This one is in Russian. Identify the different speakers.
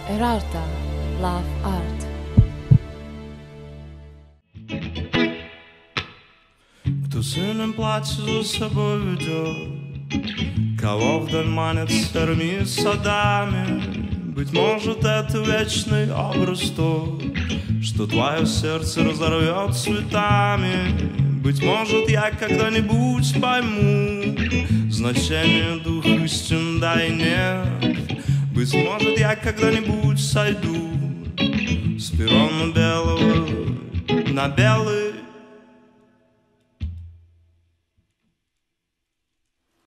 Speaker 1: Эрарта, Love Art.
Speaker 2: Кто сыном платье за собой ведет, кого вдаль манят серыми садами. Быть может, это вечный образ тот, что твое сердце разорвет цветами. Быть может, я когда-нибудь пойму значение дух истин, да и нет. Быть может, я когда-нибудь сойду с перрона белого на белый